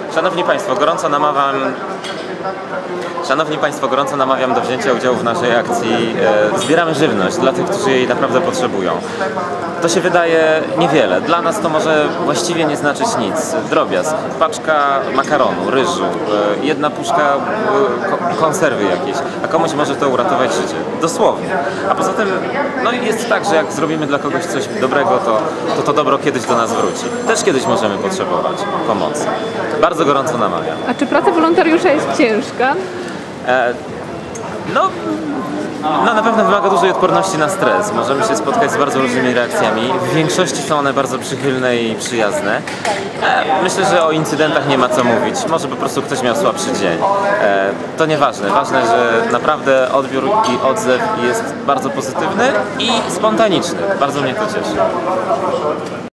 Szanowni Państwo, gorąco namawiam do wzięcia udziału w naszej akcji. Zbieramy żywność dla tych, którzy jej naprawdę potrzebują. To się wydaje niewiele. Dla nas to może właściwie nie znaczyć nic. Drobiazg, paczka makaronu, ryżu, jedna puszka konserwy jakiejś, a komuś może to uratować życie. Dosłownie. A poza tym, no jest tak, że jak zrobimy dla kogoś coś dobrego, to dobro kiedyś do nas wróci. Też kiedyś możemy potrzebować pomocy. Bardzo gorąco namawiam. A czy praca wolontariusza jest ciężka? Na pewno wymaga dużej odporności na stres. Możemy się spotkać z bardzo różnymi reakcjami. W większości są one bardzo przychylne i przyjazne. Myślę, że o incydentach nie ma co mówić. Może po prostu ktoś miał słabszy dzień. To nieważne. Ważne, że naprawdę odbiór i odzew jest bardzo pozytywny i spontaniczny. Bardzo mnie to cieszy.